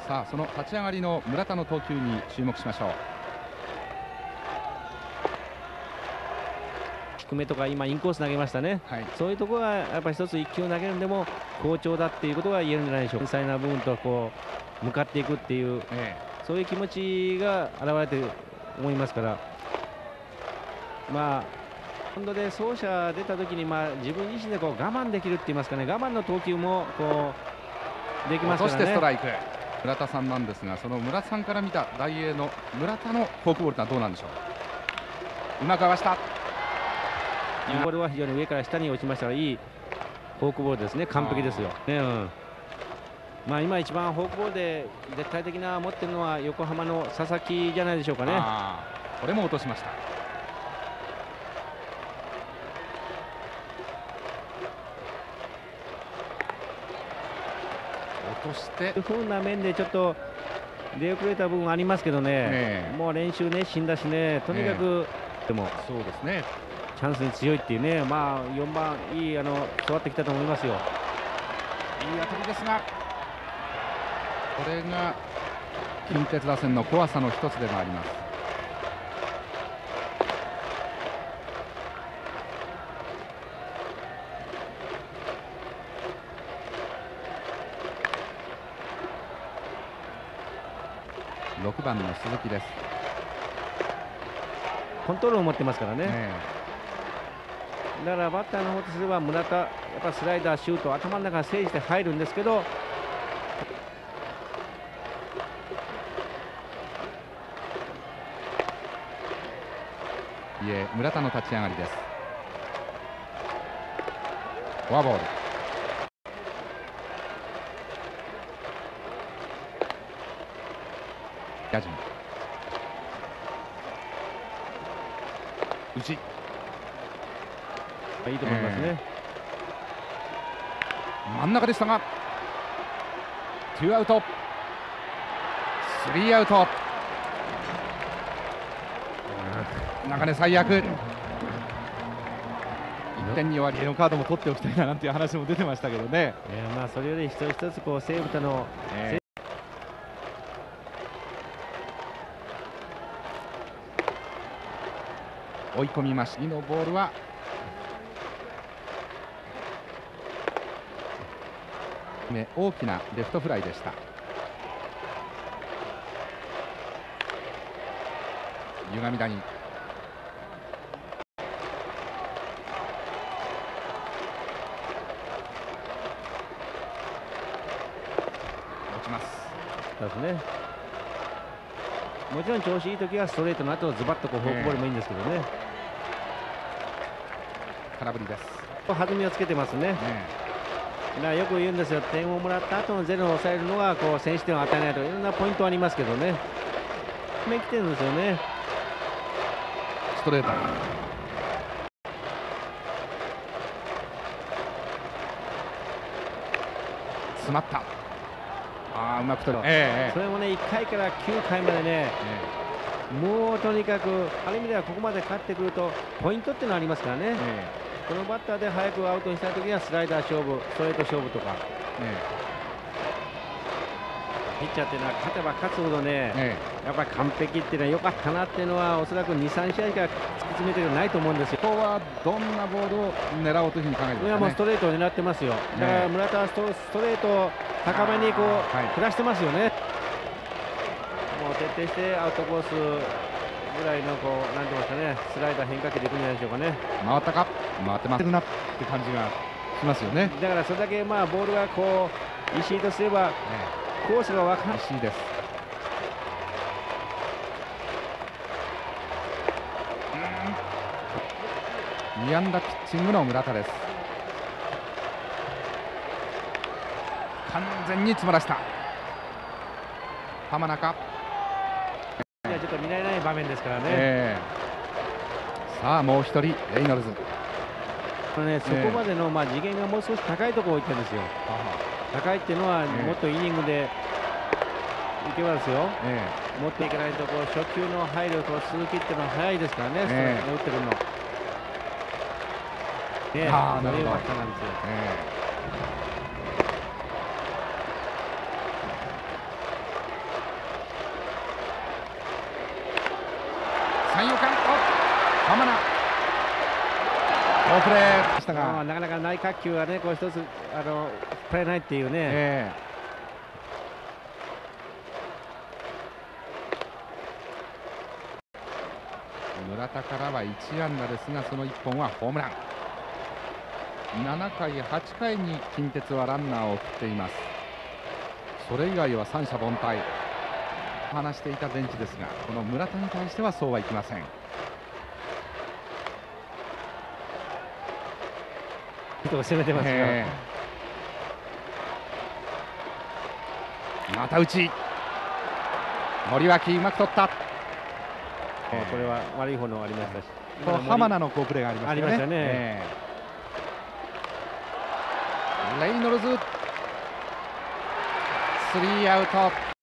さあその立ち上がりの村田の投球に注目しましょう。 低めとか今インコース投げましたね、はい、そういうところがやっぱり一つ1球投げるんでも好調だっていうことが言えるんじゃないでしょうか。繊細な部分とこう向かっていくっていう、そういう気持ちが現れてると思いますから、まあ今度で走者出た時に自分自身でこう我慢できるって言いますかね、我慢の投球もこうできますからね。 落としてストライク。村田さんなんですが、その村田さんから見たダイエーの村田のフォークボールとはどうなんでしょう。うまく合わした。 ボールは非常に上から下に落ちましたらいいフォークボールですね。完璧ですよ、ね。今一番フォークボールで絶対的な持ってるのは横浜の佐々木じゃないでしょうかね。 これも落としました。落として不運な面でちょっと出遅れた部分ありますけどね、もう練習熱心だしね、とにかく、でもそうですね、 チャンスに強いっていうね、4番いい育ってきたと思いますよ。いい当たりですが、これが近鉄打線の怖さの一つでもあります。6番の鈴木です。 コントロールを持ってますからね。だからバッターの方とすれば村田、やっぱスライダー、シュート、頭の中に整理して入るんですけど、 村田の立ち上がりです。フォアボール。打順内、 いいと思いますね。 真ん中でしたが2アウト3アウト、中根最悪。1点に終わり、のカードも取っておきたいななんていう話も出てましたけどね。 それより一つ一つこう西武との、 追い込みました。次のボールは大きなレフトフライでした。歪み谷、落ちます。 そうですね。もちろん調子いい時はストレートの後ズバッとこうフォークボールもいいんですけどね。 空振りです。 弾みをつけてますね。だからよく言うんですよ、点をもらった後のゼロを抑えるのがこう先取点を与えないとかいろんなポイントありますけどね。めきてるんですよね。 ストレート、詰まった。うまく取る。 それもね、1回から9回までね、もうとにかくある意味ではここまで勝ってくるとポイントっていうのはありますからね。このバッターで早くアウトにしたいときにはスライダー勝負、ストレート勝負とか、ピッチャーっていうのは勝てば勝つほどね、やっぱり完璧っていうのは良かったなっていうのはおそらく2、3試合しか突き詰めてないと思うんですよ。 ここはどんなボールを狙おうというふうに考えてますかね。 もうストレートを狙ってますよ。だから村田はストレートを高めにこう振らしてますよね。もう徹底してアウトコースぐらいのこうなんて言いますかね、スライダー変化球でいくんじゃないでしょうかね。 回ったか、回ってますなって感じがしますよね。 だからそれだけボールがこう石井とすればコースが分かる。 石井です。2安打ピッチングの村田です。完全に詰まらした浜中。 ちょっと見られない場面ですからね。 さあもう一人レイノルズ。 そこまでの次元がもう少し高いところをいってるんですよ。高いっていうのはもっとイニングでいけばですよ、持っていかないとこう初球の入ると鈴木っていうのは早いですからね、ストレート打ってくるの。なるほど。なんですよ。 プレーでしたが、 なかなか内角球はね、こう一つプレーないっていうね。 村田からは1安打ですが、その1本はホームラン。7回、8回に近鉄はランナーを送っています。それ以外は三者凡退話していたベンチですが、この村田に対してはそうはいきません。 攻めてますね。 また打ち、森脇うまく取った。 これは悪い方のありましたし、 浜名の好プレーがありましたね。レイノルズ、スリーアウト。